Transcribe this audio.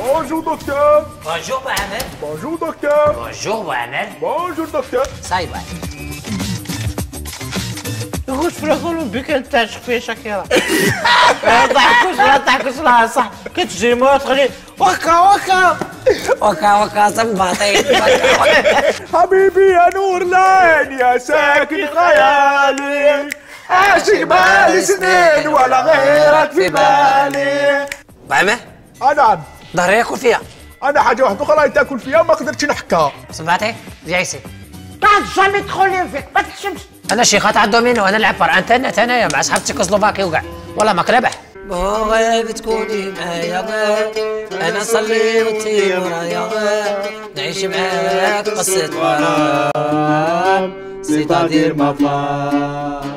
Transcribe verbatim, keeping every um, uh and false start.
Bonjour docteur. Bonjour Mohamed. Bonjour docteur. Bonjour Mohamed. Bonjour docteur. صايبة. نخش في الأول بك أنت شخفية شكيرة. لا تحكوش لا تحكوش لا صح. كتجي ما تخلي وكا وكا. وكا وكا زنباطي. حبيبي يا نور العين يا ساكن خيالي. عاشق بالي سنين ولا غيرك في بالي. بعمة؟ نعم. ظهري ياكل فيها. أنا حاجة واحدة أخرى تاكل فيها ما قدرتش نحكها. سمعتي؟ جايسي. بعد جامي تدخلين فيك ما تحشمش. أنا شيخة تاع الدومينو أنا نلعب فرع انترنت أنايا مع صحاب تشيكوسلوفاكي وكاع والله ماك ربح. بغي بتكوني معايا أنا نصلي وانتي ورايا نعيش معاك قصة غرام سيتادير ما فات.